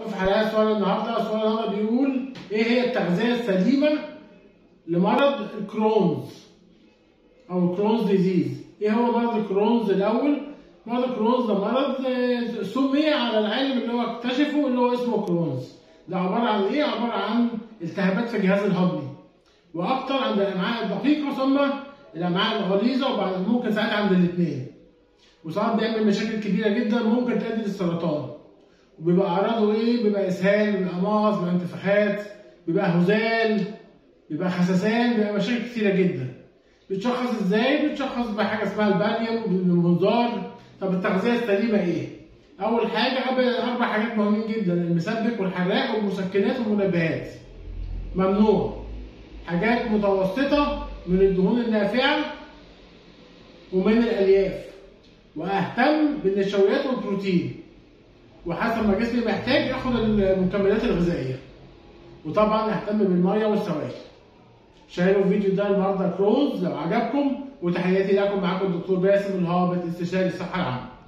في حلقات سؤال النهارده. سؤال النهارده بيقول ايه هي التغذيه السليمه لمرض الكرونز او الكرونز ديزيز؟ ايه هو مرض الكرونز الاول؟ مرض الكرونز ده مرض سمي على العلم اللي هو اكتشفه اللي هو اسمه كرونز. ده عباره عن ايه؟ عباره عن التهابات في الجهاز الهضمي، واكتر عند الامعاء الدقيقه ثم الامعاء الغليظه، وبعد ممكن ساعات عند الاثنين. وساعات بيعمل مشاكل كبيره جدا ممكن تؤدي للسرطان. وبيبقى اعراضه ايه؟ بيبقى اسهال، بيبقى مغص، بيبقى انتفاخات، بيبقى هزال، بيبقى خسسان، بيبقى مشاكل كتيره جدا. بتشخص ازاي؟ بتشخص بحاجه اسمها الباليوم بالمنظار. طب التغذيه السليمه ايه؟ اول حاجه قبل 4 حاجات مهمين جدا: المسبك والحراق والمسكنات والمنبهات. ممنوع. حاجات متوسطه من الدهون النافعه ومن الالياف. واهتم بالنشويات والبروتين، وحسب ما جسمي محتاج اخد المكملات الغذائيه. وطبعا اهتم بالميه والسوائل. شاهدوا الفيديو ده لمرضى كرونز لو عجبكم، وتحياتي لكم. معاكم الدكتور باسم الهابط، استشاري الصحه العامه.